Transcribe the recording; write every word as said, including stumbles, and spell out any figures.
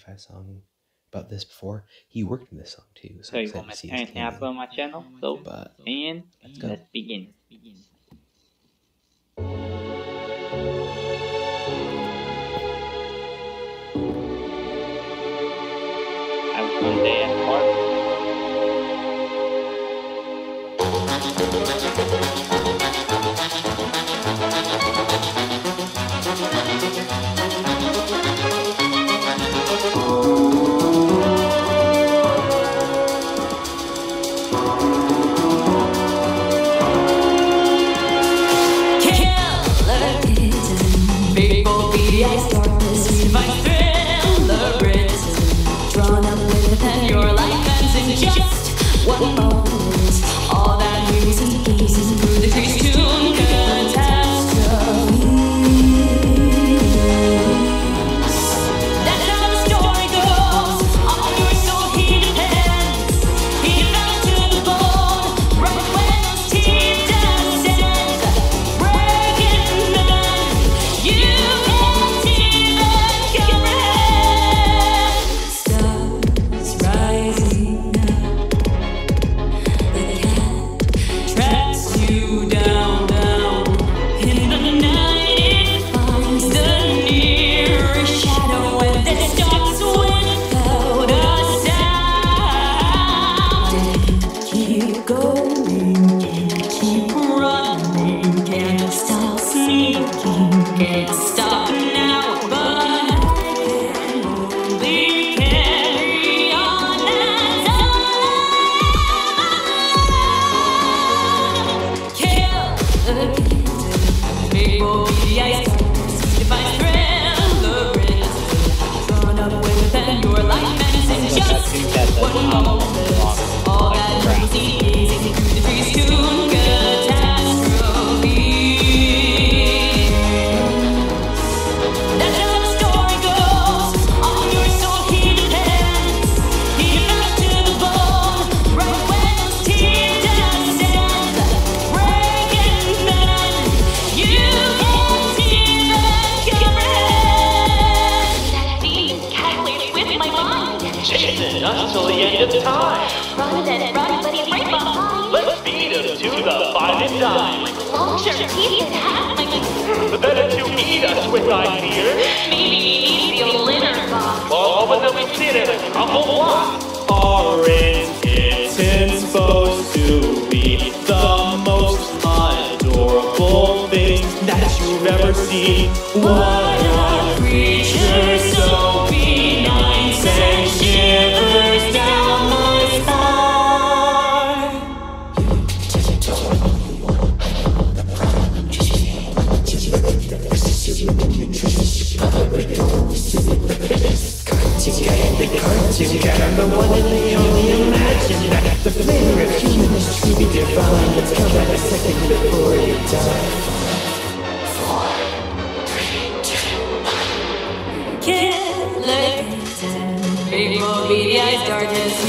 five song about this before. He worked in this song too. So, so you want to turn tab on my channel? So, but, and let's go. Let's begin. Have a fun day at the park. Drawn up with and your life ends in just one moment. All that moves and eases through the trees to catastrophes. That's how the story goes. On your soul he depends. He fell to the bone right when those teeth descend. Breaking men, you can't even comprehend. Stars rising up, the cat tracks you down, down. In the night it finds the nearest shadow, and it stops without a sound. Keep going, keep running, can't stop sneaking, can't stop now, but I can only carry on as I kill the kitten, big the ice darkness, define thrill, the risk, drawn up with and your life ends in just one moment. All that you see gazing through the trees to catastrophes. That's how the story goes. On your soul he depends. He fell to the bone right when those teeth descend. Breaking men, you can't even comprehend. That beat calculated with my mind. Chasing us till the end of time. Run and run, but he's right behind. Let's beat him to the fine and dime. Long sharp teeth and half my The better to eat us with thy fear. maybe he needs the litter box. Oh, but then we sit in a humble block. Orange kitten's supposed to be the most adorable thing that you've ever seen. What a creature so benign, sends shivers down my spine. I'm the one and the only imagine that the flavor of human is truly divine. Let's come back a second before you die. Four, three, two, one. Kill the kitten, big the eyes darkness.